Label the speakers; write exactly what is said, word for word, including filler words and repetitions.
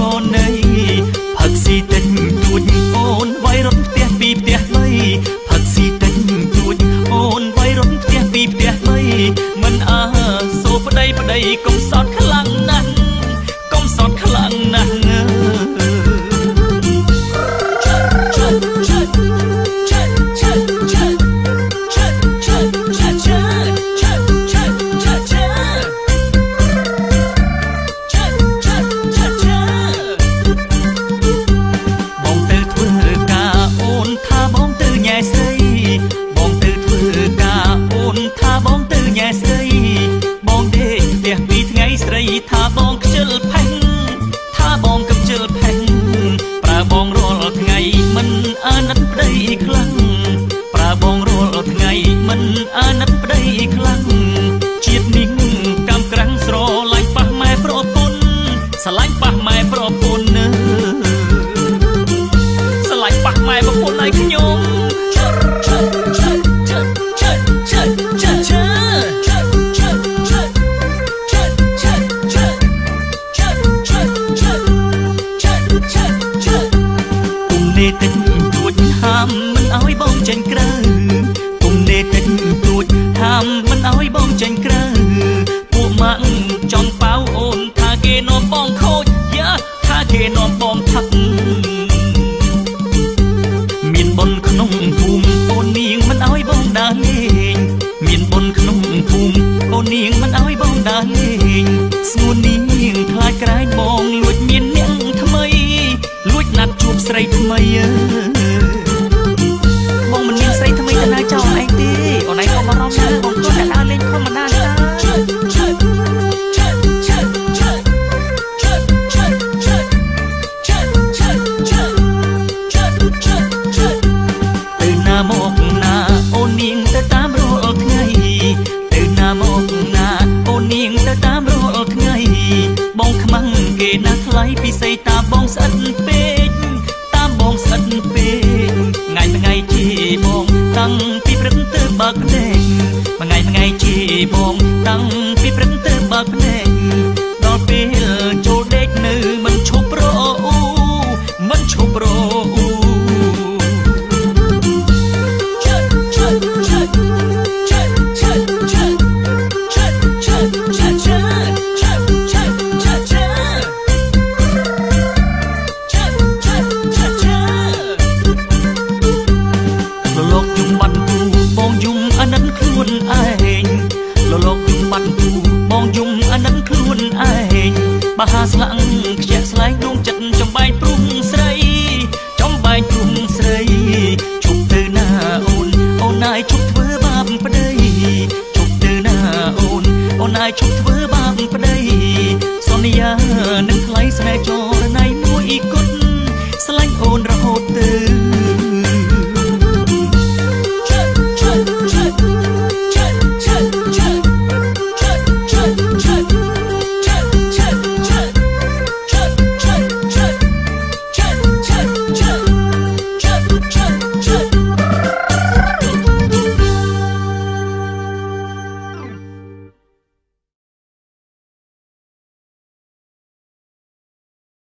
Speaker 1: ណីផឹកស៊ីទិញទួចអូនវាយរត់ផ្ទះពីផ្ទះបីផឹកស៊ីទិញទួចអូនវាយរត់ផ្ទះពីផ្ទះបីមិនអើសូប្តីប្តីកុំសោតខ្លាំងណាស់កុំសោតខ្លាំងណាស់ថាបងខ្ជិលផេងថាបងកំជិលផេងប្រើបងរាល់ថ្ងៃមិនអាណិតប្តីខ្លាំងប្រើបងរាល់ថ្ងៃមិនអាណិតប្តីខ្លាំងជាតិនេះកម្មក្រាំងស្រឡាញ់ប៉ះម៉ែប្រពន្ធស្រឡាញ់ប៉ះម៉ែប្រពន្ធស្រឡាញ់ប៉ះម៉ែប្រពន្ធឲ្យខ្ញុំទិញទួចហាមមិនអោយបងចេញក្រៅគុំនេទិញទួចហាមមិនអោយបងចេញក្រៅពួកម៉ាក់ចង់ប៉ៅអូនថាគេនាំបងខូចយ៉ាថាគេនាំបងផឹកមានបុណ្យក្នុងភូមិអូននាងមិនអោយបងដើរលេងមានបុណ្យក្នុងភូមិអូននាងមិនអោយបងដើរលេងស្ងួននាងខ្លាចក្រែងបងលួចមានអ្នកថ្មីលួចណាត់ជួបស្រីថ្មីបងមិនមានស្រីថ្មីទៅណាចោលឯងទេអូនឯងកុំបារម្ភណាបងគ្រាន់តែដើរលេងធម្មតាទេទៅណាមកណាអូននាងទៅតាមរាល់ថ្ងៃទៅណាមកណាអូននាងទៅតាមរាល់ថ្ងៃបងខ្មាំងគេណាថ្លៃពិសេសតាបងស្អិតពេកតាមបងស្អិតពេកថ្ងៃថ្ងៃជាបងតាំងពីព្រឹកទៅបើកភ្នែកថ្ងៃថ្ងៃជាបងតាំងពីព្រឹកទៅបើកភ្នែកដល់ពេលចូលដេកនៅមិនឈប់រអ៊ូមិនឈប់រអ៊ូលលោកយំបាត់គូបងយំអាណិតខ្លួនឯងបហាស្លាំងខ្ជិះស្លែងដួងចិត្តចំបែកព្រំស្រីចំបែកព្រំស្រីជប់ទៅណាអូនអូនឯងជប់ធ្វើបាបប្តីជប់ទៅណាអូនអូនឯងជប់ធ្វើបាបប្តីសន្យានឹងថ្លៃស្នេហ៍ចរណៃមួយគត់ស្លាញ់អូនរហូតទៅ